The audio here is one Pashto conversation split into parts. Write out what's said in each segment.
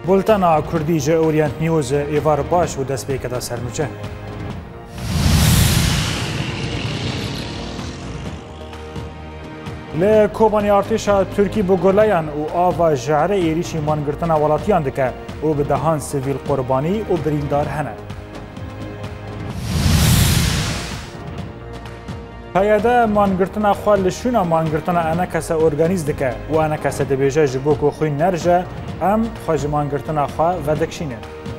بولتنا کردی جه اورینت نیوز ایوار باش و دست بیکده سرنوچه. لی کوبانی ارتشا ترکی بگولیان و آوا جعره ایریشی مانگرتنا ولاتیان دکه و به دهان سیویل قربانی و بریندار هنه. هیاده مانگرتنا خواه لشونا مانگرتنا انا کسا ارگانیز دکه و انا کسا دبیجه جبوکو خوی نرجه ام خواه مانگرتنا خواه ودکشینه.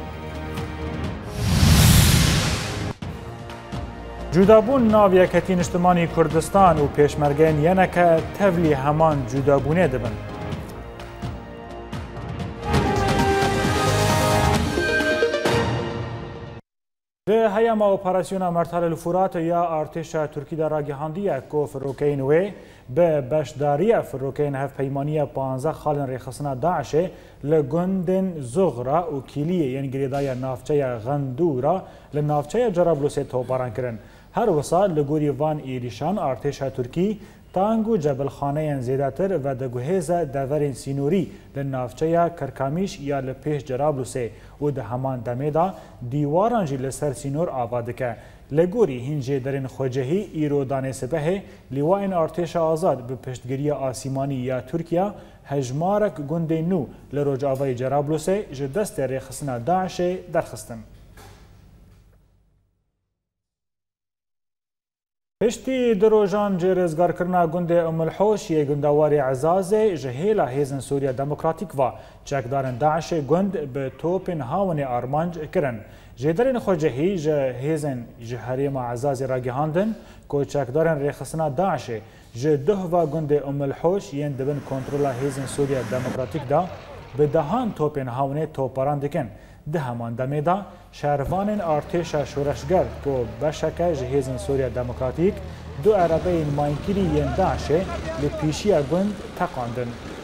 جدابون ناویه کتین اجتماعی کردستان و پیشمرگین یعنی که تولی همان جدابونه دبن. به هیام اپراسیون مرتل الفرات یا ارتش ترکی در راگهاندیه که فروکین وی به بشداری فروکین هف پیمانی 15 خالن ریخصنا داعش لگندن زغرا و کلیه یعنی گریدای نافچه غندورا لنافچه جرابلوس توپاران کرن. هر وسا لگوری وان ایریشان ارتش ترکی تانگو جبل خانه زیداتر و دگوهز دورین سینوری لنافچه کرکامیش یا لپیش جرابلوسه و ده همان دمیدا دیواران جی لسر سینور آباده که لگوری هنجه درین خوجهی ایرودان سپه لیوائن ارتش آزاد به پشتگیری آسیمانی یا ترکیه هجمارک گنده نو لروج آوای جرابلوسه جدست ریخصنا داعش درخستن. پشتی دروژان جرزگار کرنا گنده ام الحوش یه گندواری عزازه جهیلا هیزن سوریا دموکراتیک و چکدارن داعش گند به توپن هاون آرمانج کرن. جدرین خوجهی جه هیزن جهریم عزازی را گهاندن که چکدارن ریخصنا داعش جه ده و گنده ام الحوش ین دبن کنترولا هیزن سوریا دموکراتیک دا به دهان توپن هاون توپاران دکن. ده همان دمیدا شهروان ارتش شورشگر که بشکه جهیزن سوریا دموکراتیک دو عربه این ماینکیری ین داعشه لپیشی گند تقاندن.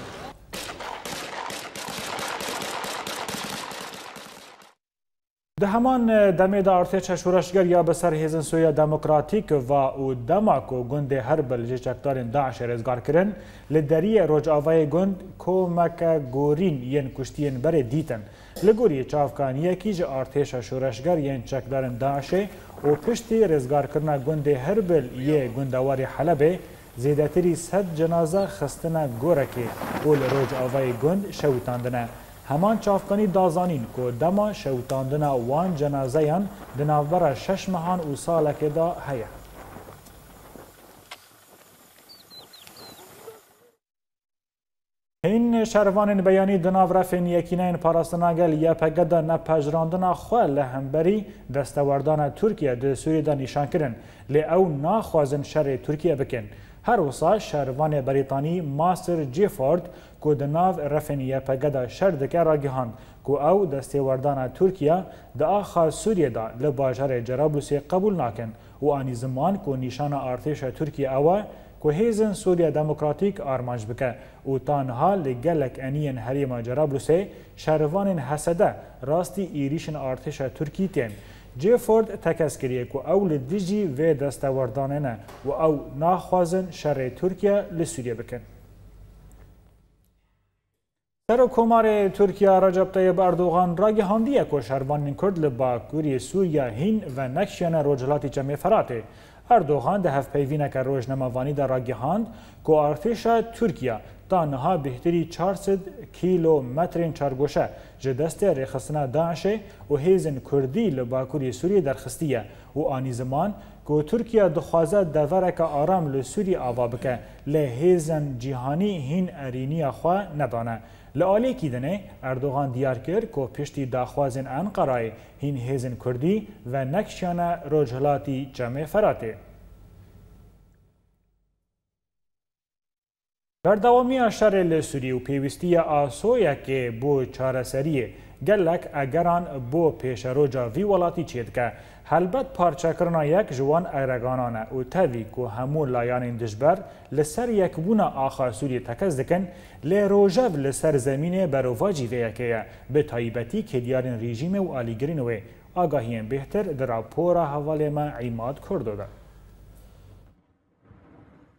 ده همان دمیدا ارتش شورشگر یا بسر هیزن سوریا دموکراتیک و او دماکو گند هربل جچکدارن داعش رزگار کرن لدری روج آوای گند کومک گورین ین کشتین بر دیتن. لگوری چافکانیه کی جه ارتش شورشگر ین چکدارن داعشه و پشتی رزگار کرنا گند هربل یه گندواری حلبه زیدتری 100 جنازه خستنه گورکی اول روج آوای گند شوتاندنه. همان چافکانی دازانین که دما شوتاندنه وان جنازه یان دناور 6 ماهان و سالک دا هیا. این شهروان بیانی دناور فین یکینین پاراستناگل یا پگدا نپجراندنا خواه لهمبری دستوردان ترکیه ده سوری دا نشان کرن لی او ناخوازن شر ترکیه بکن. هر وسا شهروان بریتانی ماستر جیفورد که دناو رفین یا پگدا شر دکه را گهاند که او دستوردان ترکیه ده آخا سوریه دا لباجر جرابلوسی قبول ناکن و آنی زمان که نشان ارتش ترکیه اوه که هیزن سوریا دموکراتیک آرمانج بکه و تانها لگلک انین حریم جرابلوسه شهروان حسده راستی ایریشن ارتش ترکی تین. جیفورد تکس کریه که او لدیجی و دستوردانه و او ناخوازن شر ترکیه لسوریه بکن. سرکومار ترکیه رجب طیب اردوغان را گهاندیه که شهروان کرد لباکوری سوریا هین و نکشیان روجلاتی جمع فراته. اردوغان ده هف پیوینه که روزنامه‌وانی در را گهاند که ارتش ترکیه تا نها بهتری 400 کیلومتر چارگوشه جدست ریخستنا داعش و هیزن کردی لباکوری سوریه درخستیه و آنی زمان که ترکیه دخوازه دورک آرام لسوری آوا بکه لهیزن جیهانی هین ارینی خواه ندانه. لعالی کی دنه اردوغان دیار کرد که پشتی داخوازن انقرای هین هیزن کردی و نکشیان روجهلاتی جمع فراته. بردوامی شر لسوری و پیوستی آسویا که بو چارەسەریه گلک اگران بو پیش روجا وی ولاتی چید که هلبت پارچه کرنا یک جوان ایرگانانه و تاوی که همو لایان دجبر لسر یک بونا آخا سوری تکز دکن لی روجب لسر زمین برواجی ویکه به تایبتی که دیارن رژیم و آلیگرین و آگاهیم بهتر در راپورا حواله ما عیماد کرده ده.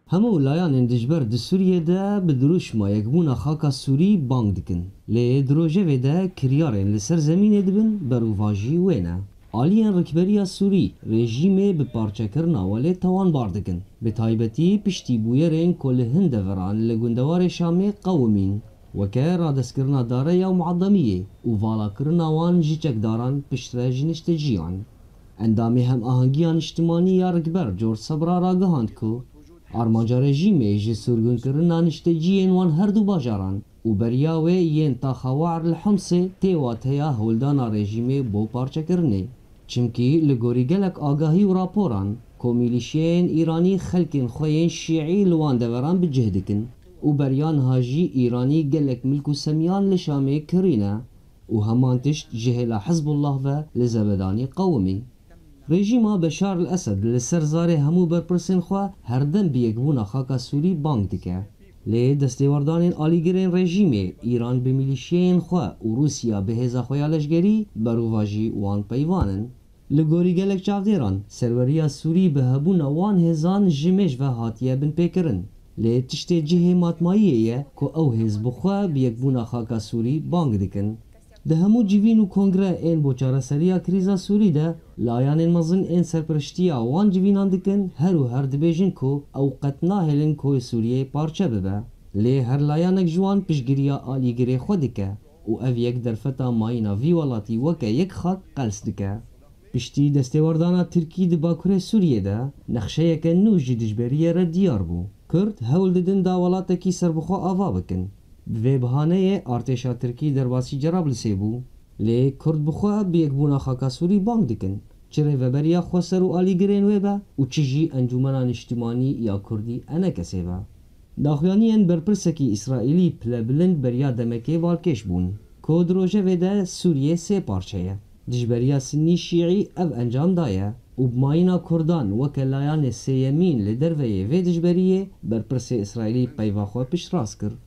همو لایان دجبر د سوریه ده بدروش ما یکبونا خاکا سوری بانگ دکن لی دروجه و ده کریارن لسر زمین دبن بروواجی وینا آلیان رکبریا سوری رژیمه به پارچه کرنا ولی توان باردکن به تایبتی پشتی بویرین کل هند وران لگندوار شامه قومین وکه رادس کرنا داره یا معظمیه و والا کرنا وان جیچک داران پشتره جنشت جیان اندامی هم آهنگیان اجتماعی یا رکبر جور صبرا را گهاند کو آرمانجا رژیمه جی سرگون کرنا نشتجیین وان هر دو باجاران و بریاوه ین تا خوار الحمسه تیوات هیا هولدانا رژیمه بو پارچه کرنه چمکی لگوری گلک آگاهی و راپوران کو میلیشین ایرانی خلکین خوین شیعی لوان دوران بجهدکن و بریان هاجی ایرانی گلک ملکو سمیان لشامه کرینه و همان تشت جهلا حزب الله و لزبدانی قومی رژیما بشار الاسد لسرزار همو برپرسین خوا هردم بیگبونا خاکا سوری بانگ دکه لی دستیوردان آلیگرین رژیمه ایران به میلیشین خوا و روسیا به هزا خویا لشگری برواجی وان پیوانن لگوری گلک چاودیران سروریا سوری به هبونا وان هزان جمش و هاتیه بن پیکرن لی تشتی جهه ماتماییه که او هزب خوا بیگبونا خاکا سوری بانگ دکن ده همو جیوین و کنگره این بوچاره سریا کریزا سوری ده لایان مزن این سرپرشتیا وان جیوینان دکن هر و هر دبیجن کو او قطنا هلن کوی سوریه پارچه ببه لی هر لایانک جوان پشگریا آلیگری خودکه و او یک درفتا ماینا وی ولاتی وکه یک خاک قلس دکه پشتی دستیوردانا ترکی ده باکوره سوریه ده نقشه یک نوش جدجبریه را دیار بو کرد هول ددن دا ولاتکی سربخوا آوا بکن به بهانه ارتشا ترکی درباسی جراب لسیبو لی کرد بخوا بیگبونا خاکا سوری بانگ دکن چره وبریا خوسر و آلیگرین ویبا و چجی انجمنان اجتماعی یا کردی انا کسیبا داخویانیان برپرسکی اسرائیلی پلبلند بریا دمکی والکش بون کود روژه ویده سوریه سه پارچه دجبریا سنی شیعی او انجام دایه و بماینا کردان وکلایان سیمین لدروی وی دجبریه برپرس اسرائیلی پیواخوا پیش راست کرد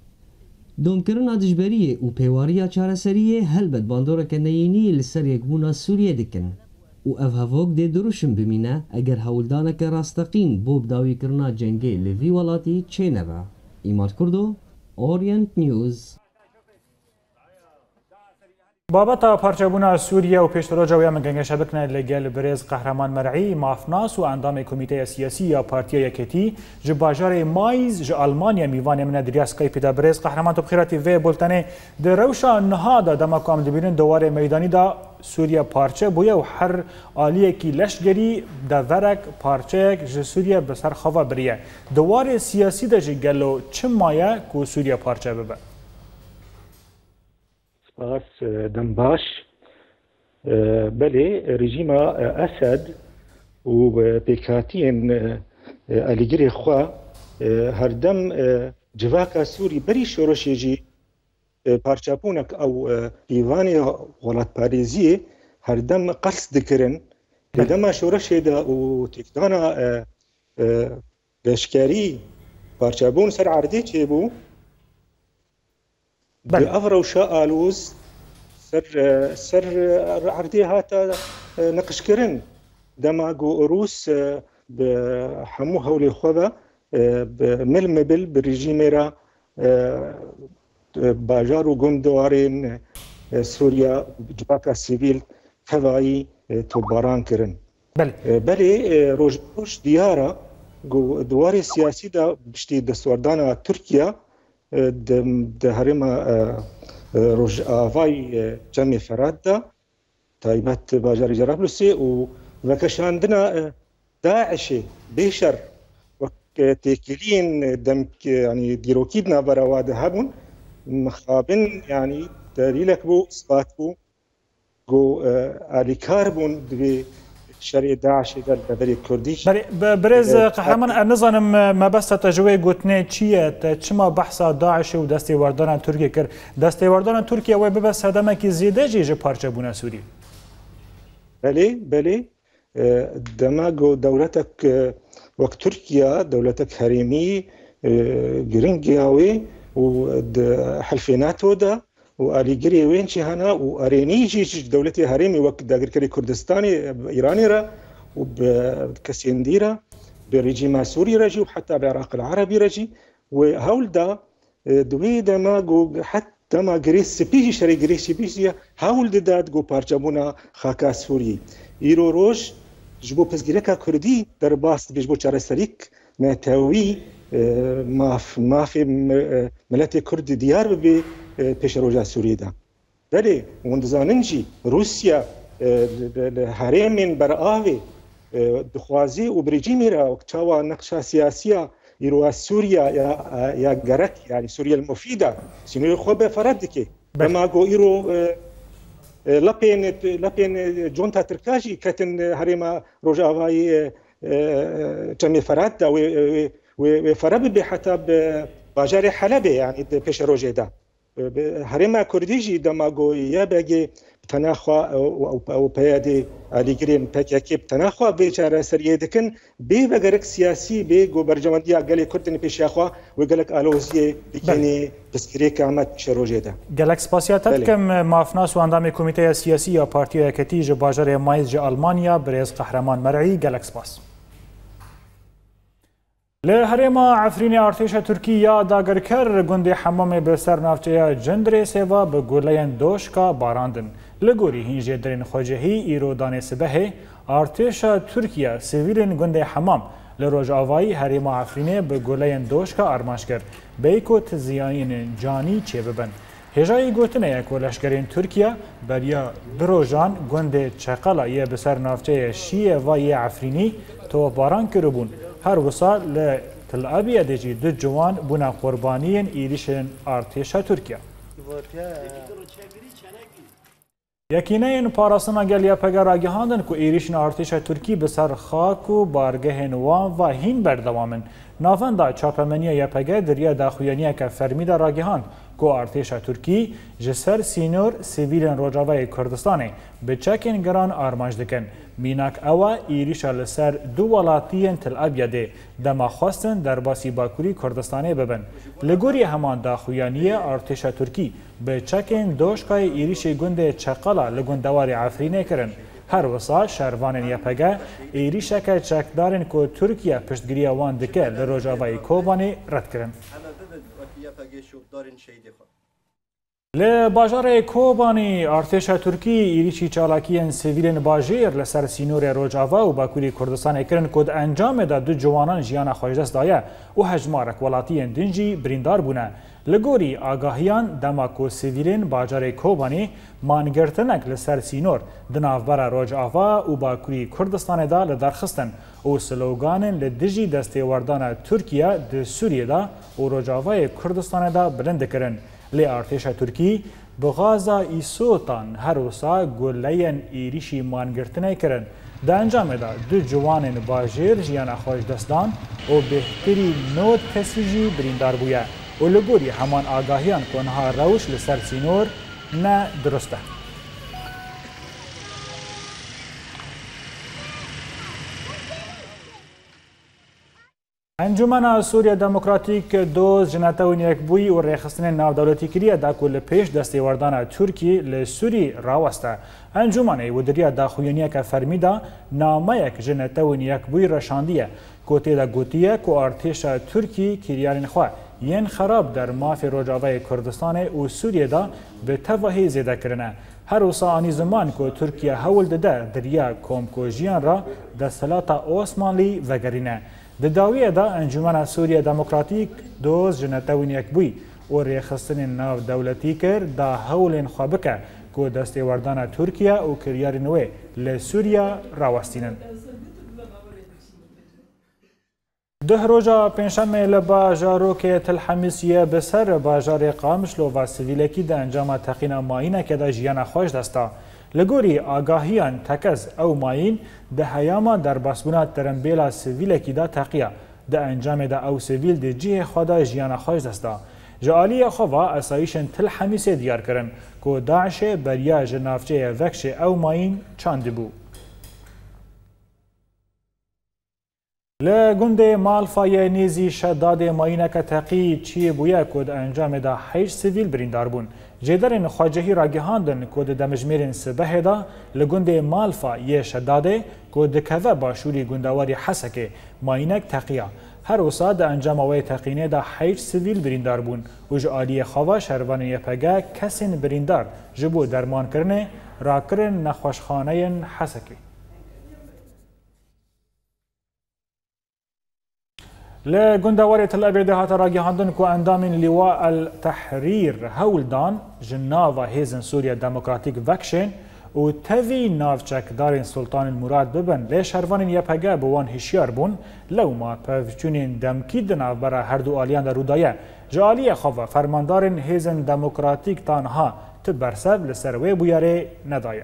دومکرنا دجبریه و پیواریا چارەسەریه هەلبەت باندۆرەکە نەیینی لەسەر یەکبوونا سووریە دکن و ئەv هەڤۆک دێ دروشم بمینە ئەگەر هەوڵدانەکە ڕاستەقین بۆ بداویکردنا جەنگê li vî welatî çê nebe. ئیماد کوردۆ Orient News. بابەتا پارچەبوونا سووریا و پێشتەرۆژە ویا مەگەنگەشە بکنە لەگەل برێز قەهرەمان مەرعی مافناس و ئەندامی کۆمیتەیە سیاسی یا پارتیە یەکێتی ji bajarê Mayîz ji Almanya mîvanê min e diriya Skypeê de birêz qehreman tu bixîretî vê bultenê di rewşa niha da dema ku em dibînin di warê meydanî da Sûriya parçe bûye û her aliyekî leşgerî deverek parçeyek ji Sûriye bi ser xava biriye. Di warê siyasî de jî gelo çi maye ku Sûriya parçe bibe? دم باش بله رژیم اسد و پیکاتین الیگری خوا هر دم جواکا سوری بری شورشی جی پارچاپونک او ایوانی ولات پاریزی هر دم قصد دکرن دم شورشی دا و تکدانا لشکری پارچابون سر عردی چه بو بأفرو شاء آلوز سر عردي هاتا نقشكرن دماغو روس بحمو هولي خوبا بملمبل بالرجيميرا باجارو قندوارين سوريا جباكا سيفيل كواي توباران كرن بلي روش ديارا دواري سياسي دا بشتي دستوردانا تركيا ده هرما روج آوای جمع فراد دا تایبت باجاری جرابلسی و وکشاندنا داعشی بیشتر وقت تکلین دم يعني دیروکیدنا برآواد هبون مخابن يعني دلیلک بو اثبات بو جو آلیکار بون دوی شرع داعش در بدری کردی برز قهرمان نظام ما بس تجوی گوتنه چیه چما بحث داعش و دستی وردان ترکیه کر دستی وردان ترکیه و به بس هدمه کی زیاده جیج پارچه بونه سوری بله دماغ دولتك وقت تركيا دولتك هريمي جرينجياوي وحلف ناتو ده وآليجري وين شهنا وأرينيجي دولتي هريمي وقت داغركري كردستاني إيراني را وبكسينديرا بريجيم سوري رجي وحتى بعراق العربي رجي وهول دا دويدا ما جو حتى ما جريس بيجي شري جريس بيجي هول داد جو بارجابونا خاكا سوري إيرو روش جبو بسجريكا كردي در باست بيجبو چارەسەریک ناتاوي ما في ملت كرد ديار بي پیش روجا سوري دا بله وندزاننجي روسيا هرمين برآوي دخوازي وبريجيمي را وكتاوا نقشة سياسية يروها سوريا يا جرك يعني سوريا المفيدة سينو خوبه فردكي لما جو يرو لپین جونتا ترکاجی کتن هرما روجاوای جمع فراد و فراب به حتی باجار حلب يعني پیش روجه دا هرما کردیجی دماغو یا بگی تناخوا او پیادی علیگرین پکیکی تناخوا به چاره سریه دکن به وگرک سیاسی به گوبرجماندی گلی کردن پیش اخوا و گلک آلوزی بکنی بسکری کامت پیش روجه دا گلک سپاسیاتت کم مافناس و اندام کمیته سیاسی یا پارتی کتیج باجار مایز آلمانیا برز قهرمان مرعی گلک سپاس لهرما عفرین ارتش ترکیه داگرکر گند حمام به سر نافچه جندر سوا به گولین دوشکا باراندن لگوری هینج درین خوجهی ایرودان سبه ارتش ترکیه سیویلین گند حمام لروج آوایی هرما عفرینه به گولین دوشکا ارماش کرد بیکو تزیانین جانی چه ببن هجای گوتنه یک ولشگرین ترکیه بریا دروژان گند چقلا یه به سر نافچه شیه و یه عفرینی تو باران کربون هر وصال لتل أبيض دجي دو جوان بنا قربانيين إيريشن ارتش تركيا. یکینه پاراسنا گلیا پگرا گهاندن کو ایریشن ارتش ترکی بسر خاک و بارگه نوان و هین بردوامن نافندا چاپمنیا یا پگه دریا داخویانیا که فرمیدا راگهاند کو ارتش ترکی جسر سینور سیویلن روجاوای کردستانه به چکن گران آرماج دکن میناک اوا ایریشا لسر دو ولاتین تل ابیده دما خواستن در باسی باکوری کردستانه ببن لگوری همان داخویانی ارتش ترکی به چکن دوشکای ایریش گنده چقلا لگندوار عفرینه کرن هر وسا شهروان یپگه ایریشا که چکدارن که ترکیه پشتگیری وان دکه لروجاوای کوبانی رد کرن لباجار کوبانی ارتش ترکی ایریشی چالاکیان سیویلن باجیر لسر سینور روجاوا و باکوری کردستان کرن کد انجام دا دو جوانان جیان خواجدست دایه و هجمارک ولاتیان دنجی بریندار بونه لگوری آگاهیان دماکو سیویلن باجار کوبانی مانگرتنک لسر سینور دنافبر روجاوا و باکوری کردستان دا لدرخستن و سلوگان لدجی دستیوردان ترکیه د سوریه دا و روجاوای کردستان دا بلند کرن لی ارتش ترکی بغازا ایسوتان هر وسا گلین ایریشی مانگرتنه کرن ده انجام دا دو جوان باجیر جیان خوش دستان و بهتری نوت کسیجی بریندار بویا و لگوری همان آگاهیان کنها روش لسر سینور نه درسته انجمن سوریا دموکراتیک دوز جناتاون یک بوی و ریخستن ناو دولتی کریه دا کل پیش دستیوردان ترکی لسوری راوسته انجمن و دریا داخوینیه که فرمیده نامه یک جناتاون یک بوی رشاندیه کوتی دا گوتیه که ارتش ترکی کریارین خواه ین خراب در مافی روجاوای کردستان و سوریه دا به تواهی زیده کرنه هر وسا آنی زمان که ترکیه حول داده دریا کومکوژیان را دستلات عثمانی وگرینه د داویه دا انجمن سوریا دموکراتیک دوز جنتاون یک بوی و ریخستن ناو دولتی کرد دا هولین خوابکه که دستیوردان ترکیه و کریار نوی لسوریا راوستینن. ده روزا پنجشنبه لباجارو که تلحمیسیه بسر باجار قامشلو و سویلکی ده انجام تقین ماینه که ده جیان خوش دستا. لگوری آگاهیان تکز او ماین ده هیاما در باسبونا ترنبیلا سویل کی دا تقیه ده انجام ده او سویل ده جیه خدا جیان خوش دستا جالی خوا اسایشن تل حمیسه دیار کرن که داعش بریا جنافچه وکش او ماین چاند بو لگند مالفای نیزی شداد ماینه که تقی چی بویا کد انجام ده 8 سویل بریندار بون جدرین خواجهی راگهاندن کود دمجمیرین سبه دا لگند مالفا یه شداده کود کذا باشوری گندواری حسکه ماینک تقیه هر وساد انجام اوی تقینه دا حیج سویل بریندار بون و جعالی خواه شهروان یپگه کسین بریندار جبو درمان کرنه را کرن نخوشخانه حسکی. لگندواری تل ابیده هات راگهاندن کو اندامین لیواء التحریر هولدان جناوا هیزن سوریا دموکراتیک وکشن و توی ناوچک دارین سلطان المراد ببن لی شهروانین یپگه بوان هشیار بون لو ما پفچونین دمکی دناو برا هر دو آلیان در رودایه جالی خواه فرماندارین هیزن دموکراتیک تانها تبرسب لسروی بویاره ندایه.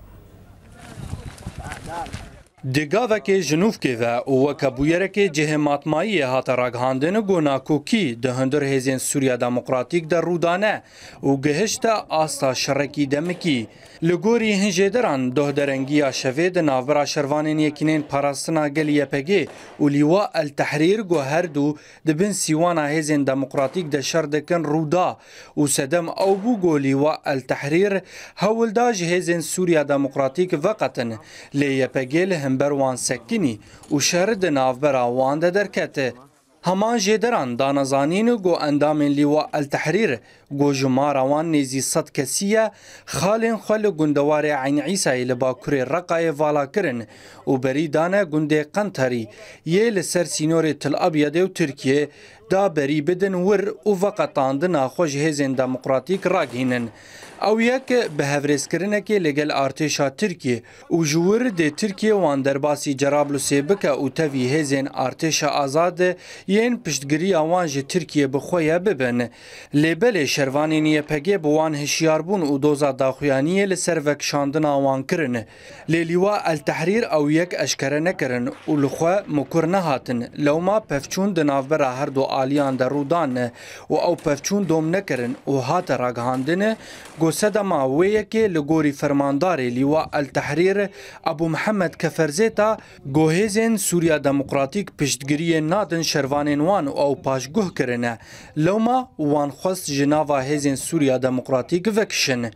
دگاوکه جنوفکه و وکبویرکه جه ماتمایی هات راگهاندن گوناکوکی ده هندر هزین سوریا دموکراتیک در رودانه و گهشتا آستا شرکی دمکی لگوری هنجدران ده درنگی شوید ناورا شروانین یکینین پاراستنا گل یپگه و لیواء التحریر گو هر دو دبن سیوانا هزین دموکراتیک ده شردکن رودا و سدم او بو گو لیواء التحریر هولدا جهزین سوریا دموکراتیک وقتن لی یپگه بروان سکنی و شرد نافبرا وان ده درکته همان جدران دانزانین گو اندامین لیواء التحریر گو جمارا وان نیزی صد کسیه خالین خل گندوار عین عیسای لباکوری رقای والا کرن و بری دانه گنده قنطری یه لسر سینور تل ابیده و ترکیه دا بری بدن ور و وقتاندن آخوش هزین دموکراتیک راگینن او یک به هفرز کرنه که لگل ارتشا ترکیه و جور ده ترکیه وان درباسی جرابلو سیبکه و تاوی هزین ارتشا آزاد ین پشتگری آوان جه ترکیه بخویه ببن لیبل شروانی نیه پگه بوان هشیار بون و دوزا داخویانیه لسر وکشاندن آوان کرن لیلیوا التحریر او یک اشکره نکرن و لخواه مکر نهاتن لو ما پفچون دناوبر هر دو آلیان در رودان و او پفچون دوم نکرن و هات راگهاندن گوسدما ویکی لگوری فرماندار لیواء التحریر ابو محمد کفرزیتا گوهیزین سوریا دموکراتیک پشتگیری نادن شروانین وان او پاشگوه کرنه لوما وان خواست جناوا هیزین سوریا دموکراتیک وکشن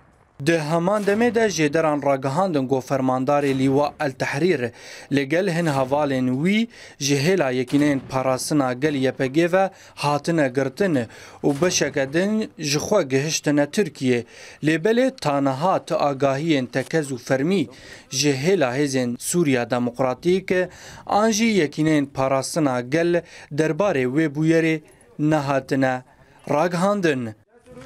ده همان دمه ده جدران راگهاندن گو فرماندار لیواء التحریر لگل هن هوالین وی جهلا یکینین پاراسنا گل یپگه و هاتنه گرتن و بشکدن جخوا گهشتن ترکیه لبل تانها تا آگاهین تکز و فرمی جهلا هزین سوریا دموکراتیک آنجی یکینین پاراسنا گل درباره و بویره نهاتنه راگهاندن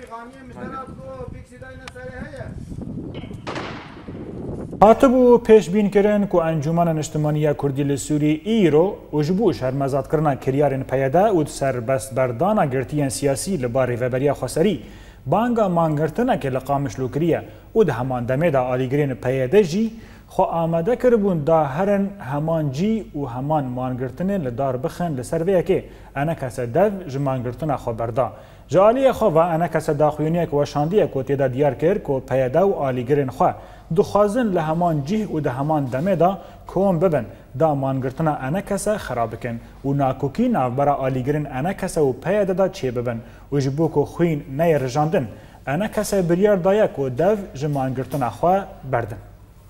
هاتبو پیش بین کرن که انجمن اجتماعی کردی لسوری ایرو و جبو شرمزاد کرنا کریارن پیدا و سر بست بردانا گرتیان سیاسی لباری وبریا خسری بانگا مانگرتنا که لقامش لوکریه و ده همان دمه دا آلیگرین پیدا جی خو آمده کربون دا هرن همان جی و همان مانگرتن لدار بخن لسر ویه که انا کس دو جمانگرتنا خو بردا جالی خو و انا کس داخوینیه که وشاندیه که تیدا دیار کر که پیدا و آلیگرین خو دخوازن لهمان جه و ده همان دمه دا کوم ببن دا مانگرتنا انا کسا خراب کن و ناکوکی ناوبرا آلیگرین انا کسا و پیاده دا چه ببن و جبو که خوین نی رجاندن انا کسا بریار دایا که دو جمانگرتنا خواه بردن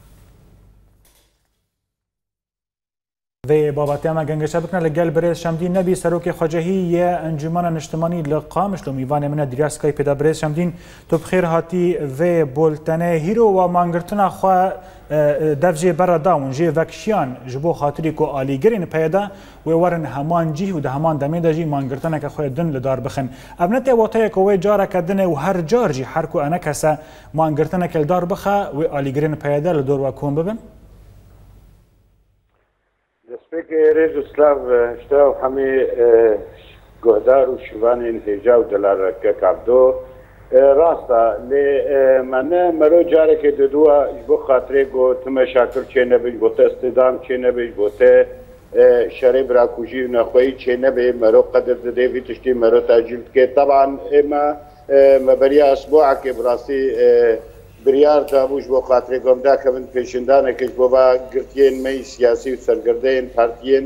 و باباتی اما گنگشه بکنه لگل بریز شمدین نبی سروک خواجهی یه انجمن اجتماعی لقامش لو میوان من دریاسکای پیدا بریز شمدین تو بخیر هاتی و بولتنه هیرو و مانگرتنا خواه دفجه برا داون جه وکشیان جبو خاطری که آلیگرین پیدا و ورن همان جه و ده همان دمه دا جی مانگرتنا که خواه دن لدار بخن ابنتی واتای که وی جارا کدنه و هر جار جی هر که انا کسا مانگرتنا که لدار بخه و آلیگرین پیدا لدور و کون ببن دەستپێک ڕێز و سلااو شتا و هەمێ گۆدار و شیوانین هێژا و دەلارەکە کابدۆ ڕاستە لێ منە مەرۆ جارێکێ دەدووە بۆ خاترێ بۆ تمە شاکر چێ نەبێت بۆ تە ئەستێدام چێ نەبێت بۆ تە شەرێ براکوژی و نەخۆیی چێ نەبێ مەرۆ قەدر دەدەوی تشتی مەرۆ تاجیل بکێت طبعاً ئێمە مەبەریە ئەسبوعەکێ بڕاستی بریار دابوش بۆ خاطرێ گۆمدا کە من پێشندانێکش بۆ با گرتیên مەی سیاسی و سەرگردەیەن پارتیên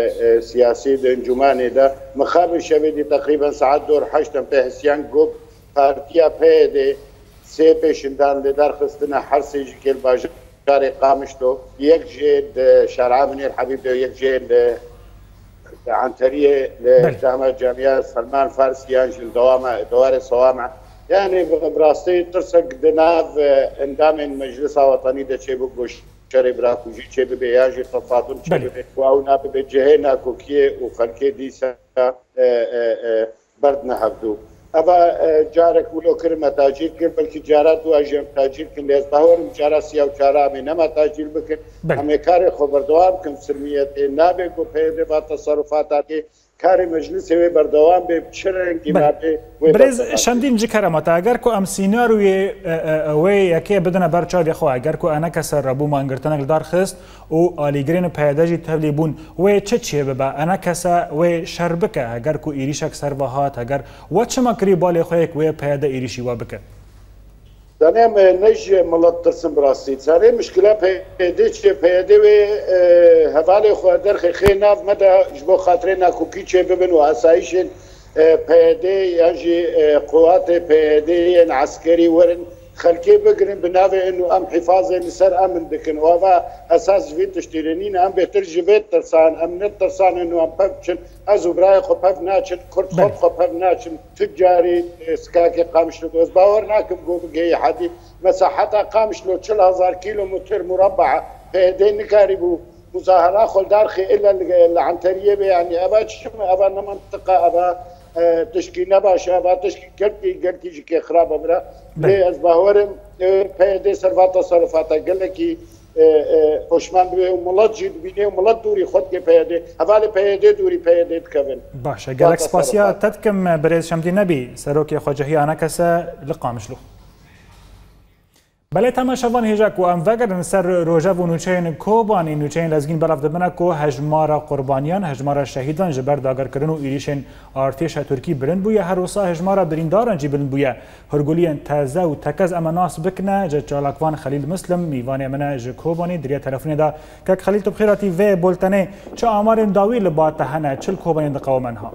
سیاسی د انجمانێدا مخابر شەوێتی تقریبا ساعت دۆر حەشتم پێ هەسیان گۆ پارتیا پیده سه پیشندان لدرخستن هر سیجی که باجار قامشتو یک جد شارع بن الحبيب ده یک جد عن طريق لجامعة جامعة سلمان فارسي انجل دوار صوامع يعني براستي ترسق دناف اندام مجلس وطني ده شيء بقوش شري براكوجي شيء بياجي تفاضل شيء واونا بجهنا كوكيه وخلكي ديسا بردنا هبدو أبا جارك ولو كرمة تاجيل كر بلكي جارات واجم تاجيل كن ليس ظهور جارا سيا وجارا من نما تاجيل بكن همي كاري خبر دوام كم سلمية نابي كو بيدي با تصرفاتاتي کاری مجلس وی بردوام به چرنگی مابه برز شندین جکرمات اگر کو ام سیناروی وی یکی بدن برچاد خو اگر کو انا کسر ربو مانگرتن دار خست او الیگرین پیداجی تبلیبون و چه به انا کسا و شربکه اگر کو ایریشک سروهات اگر و چه مکری بالی خو یک و پیدا ایریشی و بکه دانم نج ملت ترسم براستی سری مشکل پیدا چه پیدا و حواله خو در خینا مدى جبو خاطرنا کوکی چه ببن و اسایش پیدا یعنی قوات پیدا عسکری ورن خلكي بقرن بناوي انه ام حفاظه لسر امن دكن وهذا اساس في تشترينين ام بترجبت ترسان امن ترسان انه ام بابشن ازو براي خو باب ناتشن كرت خو باب ناتشن تجاري سكاكي قامش لو باور ناكم جو بقي حدي مساحتها قامش لو 4000 كيلومتر مربع بيدين كاربو مظاهرات خل دارخي الا العنتريه يعني ابا شم ابا منطقه ابا تشكي نباش ابا تشكي قلتي جي خراب امرا لي ازباورم بيدي سرفات تصرفات قال لك خوشمان ملت جد بيني وملت دوري خد بيدي حواله بيدي دوري بيدي تكبن باشا جالكس باسيا تدكم بريز شمدي نبي سروكي خواجهي انا كسا لقامشلو بله تماشاوان هجا کو ام وگر سر روجا و نوچین کوبانی نوچین لازگین بلاف دبنا کو هجمارا قربانیان هجمارا شهیدان جبر داگر کرن و ایریشن ارتش ترکی برند بویا هر وسا هجمارا برینداران جی برند بویا هرگولین تازه و تکز امناس بکنه ج چالاکوان خلیل مسلم میوان امنا ج کوبانی دریا تلفون دا که خلیل تو بخیراتی و بولتنه چه آمار داوی لباتهنه چل کوبانی دقومنها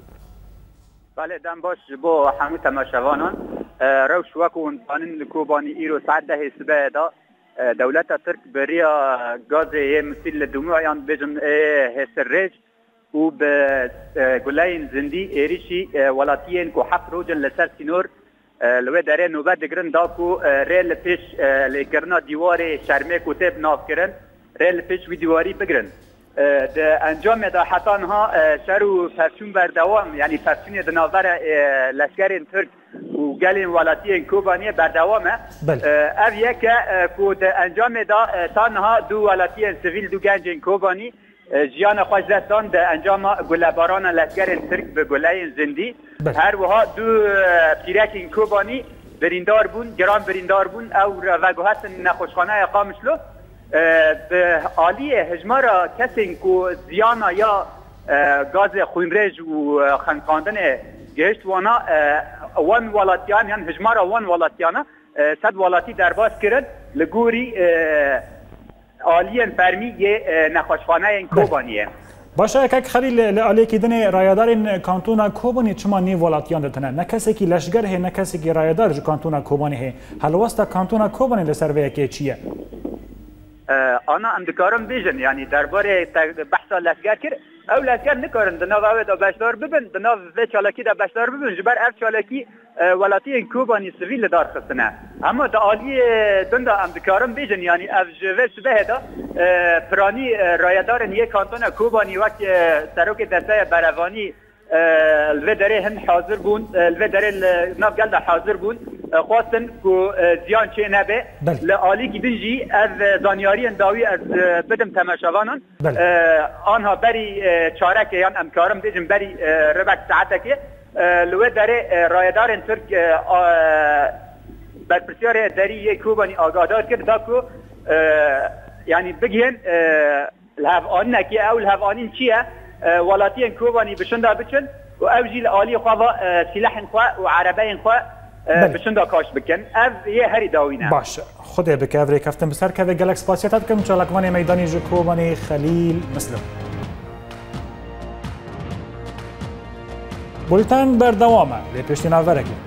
بله دم باش بو همه تماشاوانان روش وکون قانون کوبانی ایرو ساعت ده سبه دا دولت ترک بریا گاز مثل دموعیان بجن هسرج و به گلاین زندی ایریشی ولاتیین کو حق روجن لسر سینور لوی داره نوبت دگرن دا کو ریل پیش لگرنا دیوار شرمه کتب ناف کرن ریل پیش وی دیواری بگرن ده انجام دا حتانها شرو فرشون بردوام یعنی فرشون دناور لشکر ترک و گلین ولاتین کوبانی بردوامه او یک کو ده انجام دا تانها دو ولاتین سویل دو گنجین کوبانی جیان خوشدستان ده انجام گلباران لشکر ترک به گلین زندی هر وها دو پیرکین کوبانی بریندار بون گران بریندار بون او وگوهت نخوشخانه اقامشلو به عالی هجمارا کسی کو زیانا یا گاز خونریج و خنکاندن گهشت وانا وان ولاتیان یعنی هجمارا وان ولاتیانا صد ولاتی درباز کرد لگوری عالیان فرمی نخوشخانه این کوبانیه باشه که خلیل لعالی کدن رایدار کانتونا کوبانی چما نی ولاتیان دتنه نه کسی کی لشگر هه نه کسی کی رایدار کانتونا کوبانی هه هل واسطه کانتونا کوبانی لسروی کی چیه انا ام دکارم بیجن یعنی درباره بحث لشگر کرد او لشگر نکارن دناو او دا بشدار ببن دناو و چالاکی دا بشدار ببن جبر اف چالاکی ولاتی این کوبانی سویل دار خستنه اما دا عالی دندا ام دکارم بیجن یعنی اف جوه شبه دا پرانی رایدارن یک کانتون کوبانی وقت سروک دسته بروانی الوی داره هن حاضر بون الوی داره ناف گلده حاضر بون خواستن که زیان چه نبه لعالی کی بنجی از دانیاری انداوی از بدم تماشاوانان آنها بری چارک یان امکارم دیجم بری ربک ساعته که لوی داره رایدار ترک بر پرسیار داری یک کوبانی آگادار کرد دا که یعنی بگین الهفعان نکی او الهفعانین چیه ولاتین کوبانی بشنده بچن و او جیل عالی خواه سلاح خواه و عربین خواه بشنده کاش بکن او یه هری داوینه باشه خوده بکه اوری کفتن بسر که گلکس پاسیتت کم چالکوانی میدانی جو کوبانی خلیل مسلم بولتن بردوامه لی پشتی ناورکی